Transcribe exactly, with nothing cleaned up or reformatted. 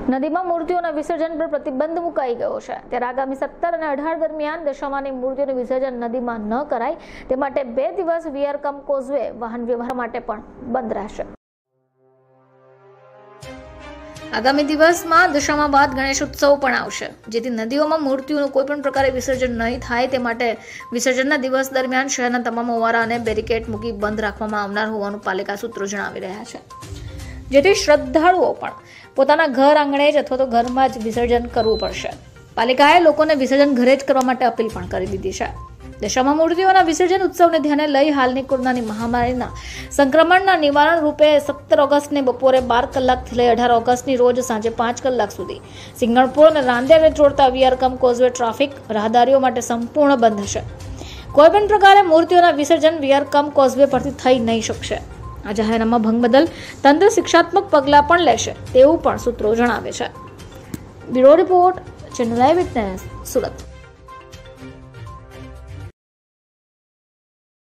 નદીમાં મૂર્તિઓના વિસર્જન પર પ્રતિબંધ મુકાઈ ગયો છે, ત્યારે આગામી સત્તર અને અઢાર દરમિયાન દશામાની મૂર્તિઓનું વિસર્જન નદીમાં ન કરાય તે માટે બે દિવસ વીઆર કમ કોઝવે વાહન વ્યવહાર માટે પણ બંધ રહેશે। આગામી દિવસમાં દશામા બાદ ગણેશ ઉત્સવ પણ આવશે, જેથી નદીઓમાં મૂર્તિઓનું કોઈપણ પ્રકારે વિસર્જન નહીં થાય તે માટે વિસર્જનના દિવસ દરમિયાન શહેરના તમામ ઓવારા અને બેરિકેડ મૂકી બંધ રાખવામાં આવનાર હોવાનું પાલિકા સૂત્રો જણાવી રહ્યા છે, જેથી શ્રદ્ધાળુઓ પણ પોતાના ઘર આંગણે જ અથવા તો ઘરમાં જ વિસર્જન કરવું પડશે। પાલિકાએ લોકોને વિસર્જન ઘરે જ કરવા માટે અપીલ પણ કરી દીધી છે। દશામા મૂર્તિઓના વિસર્જન ઉત્સવને ધ્યાને લઈ હાલની કોરોનાની મહામારીના સંક્રમણના નિવારણ રૂપે સત્તર ઓગસ્ટને બપોરે બાર કલાકથી લઈ અઢાર ઓગસ્ટની રોજ સાંજે પાંચ કલાક સુધી સિંગણપુર અને રાંદેરને જોડતા વીઆર કમ કોઝવે ટ્રાફિક રાહદારીઓ માટે સંપૂર્ણ બંધ હશે। કોઈપણ પ્રકારે મૂર્તિઓના વિસર્જન વીઆર કમ કોઝવે પરથી થઈ નહીં શકશે। આ જાહેરનામા ભંગ બદલ તંત્ર શિક્ષાત્મક પગલાં પણ લેશે તેવું પણ સૂત્રો જણાવે છે। Bureau report, channel eye witness, Surat.